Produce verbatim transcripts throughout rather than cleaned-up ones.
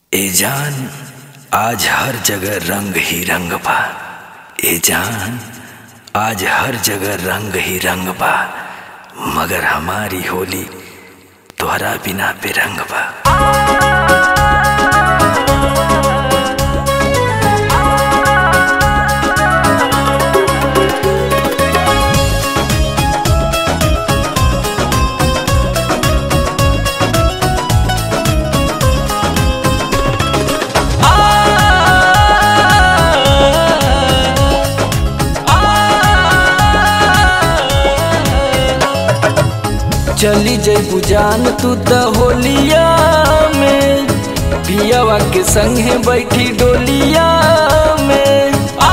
ए जान आज हर जगह रंग ही रंग बा। ए जान आज हर जगह रंग ही रंग बा, मगर हमारी होली तोहरा बिना बेरंग बा। चली जइबू जान तू त होलिया में, पियावा के संगे बैठी डोलिया में। आ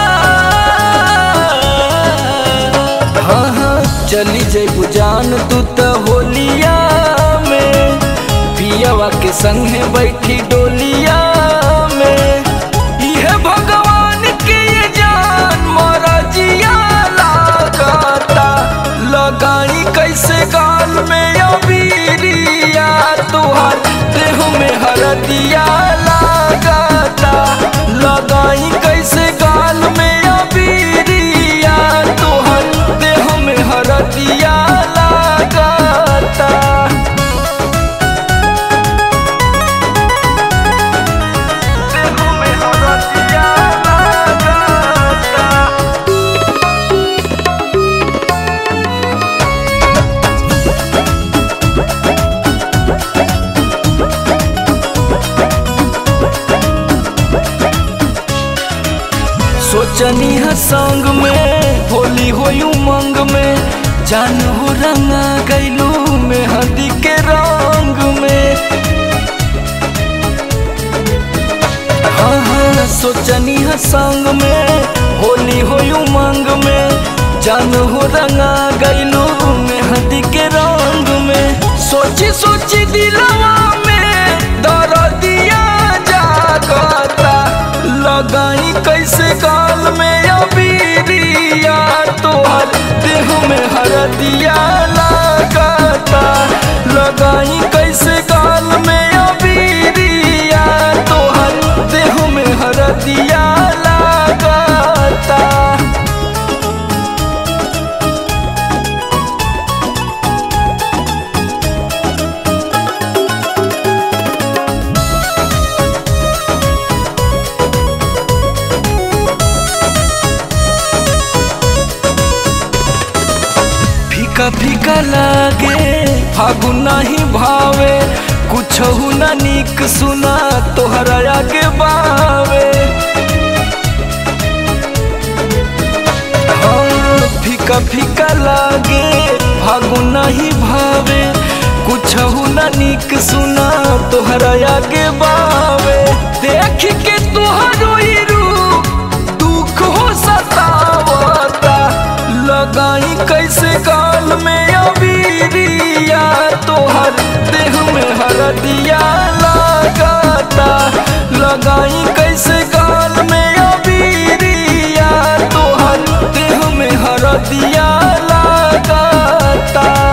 हाँ हाँ चली जइबू जान तू त होलिया में, पियावा के संगे बैठी डोलिया में। यह भगवान के ये जान मरजिया लागता, लगाई कैसे गाल में अबीरिया, तुहार देह में हरदिया लागता। लगाई कैसे गाल में अबीरिया, तुहार देह में हरदिया लागता। देह में हरदिया लागता। सोचनी है संग में होली होई उमंग में, जान हो रंगा गैलू मेहंदी के रंग में। हाँ हाँ सोचनी है संग में होली होई उमंग में, जान हो रंगा गैलू मेहंदी के रंग में। सोची सोची दिलवा में दर्दिया जागता, लगाई कैसे गाल में अबीरिया, तोहर देह में हरदिया लागता। लगाई कैसे गाल में अबीरिया, तोहर देह में हरदिया लागता। फीका फीका लागे फागुन नहीं भावे, कुछ न निक सुना तोहरा आगे बावे। हाँ फीका फीका लागे फागुन नहीं भावे, कुछ न निक सुना तोहरा आगे बावे। देख के तोहरो रूप दुख हो सतावता, लगाई कैसे गाल में अबीरिया, तोहर देह में हरदिया लागता। लगाई कैसे गाल में अबीरिया, तोहर देह में हरदिया लागता।